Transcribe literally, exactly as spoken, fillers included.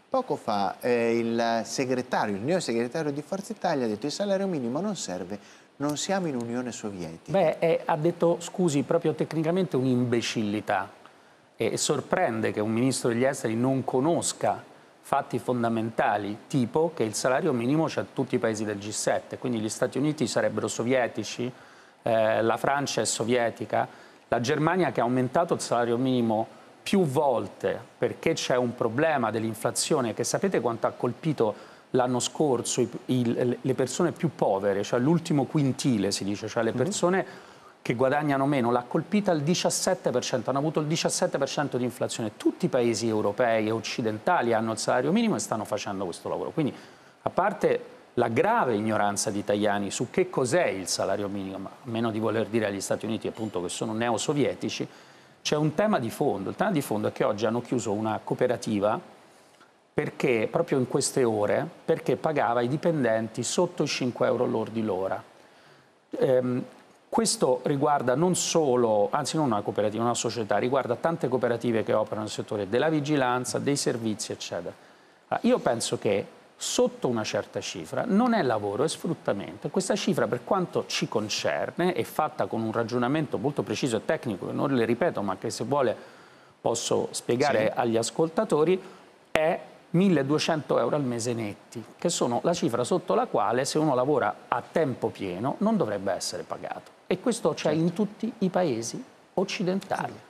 Poco fa eh, il segretario, il neo segretario di Forza Italia ha detto che il salario minimo non serve, non siamo in Unione Sovietica. Beh, è, ha detto, scusi, proprio tecnicamente un'imbecillità. E sorprende che un ministro degli esteri non conosca fatti fondamentali, tipo che il salario minimo c'è a tutti i paesi del G sette, quindi gli Stati Uniti sarebbero sovietici, eh, la Francia è sovietica, la Germania che ha aumentato il salario minimo più volte perché c'è un problema dell'inflazione che sapete quanto ha colpito l'anno scorso i, i, le persone più povere, cioè l'ultimo quintile si dice, cioè le persone che guadagnano meno, l'ha colpita il diciassette per cento, hanno avuto il diciassette per cento di inflazione. Tutti i paesi europei e occidentali hanno il salario minimo e stanno facendo questo lavoro. Quindi, a parte la grave ignoranza di italiani su che cos'è il salario minimo, a meno di voler dire agli Stati Uniti appunto che sono neosovietici, c'è un tema di fondo. Il tema di fondo è che oggi hanno chiuso una cooperativa perché, proprio in queste ore, perché pagava i dipendenti sotto i cinque euro lordi l'ora. Ehm, questo riguarda non solo, anzi non una cooperativa, una società, riguarda tante cooperative che operano nel settore della vigilanza, dei servizi, eccetera. Allora, io penso che sotto una certa cifra non è lavoro, è sfruttamento. Questa cifra, per quanto ci concerne, è fatta con un ragionamento molto preciso e tecnico, che non le ripeto, ma che se vuole posso spiegare Sì. agli ascoltatori, è milleduecento euro al mese netti, che sono la cifra sotto la quale se uno lavora a tempo pieno non dovrebbe essere pagato. E questo c'è in tutti i paesi occidentali.